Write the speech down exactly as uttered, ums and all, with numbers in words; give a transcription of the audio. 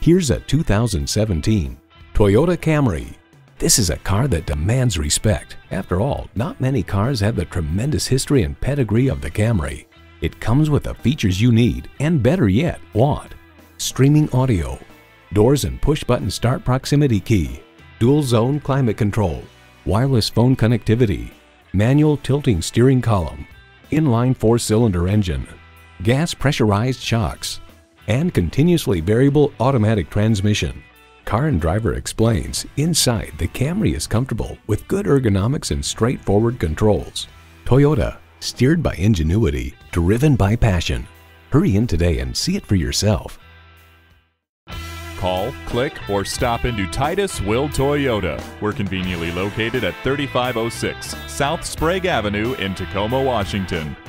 Here's a two thousand seventeen Toyota Camry. This is a car that demands respect. After all, not many cars have the tremendous history and pedigree of the Camry. It comes with the features you need, and better yet, want. Streaming audio, doors and push-button start proximity key, dual-zone climate control, wireless phone connectivity, manual tilting steering column, inline four-cylinder engine, gas pressurized shocks, and continuously variable automatic transmission. Car and Driver explains, inside, the Camry is comfortable with good ergonomics and straightforward controls. Toyota, steered by ingenuity, driven by passion. Hurry in today and see it for yourself. Call, click, or stop into Titus Will Toyota. We're conveniently located at thirty-five oh six South Sprague Avenue in Tacoma, Washington.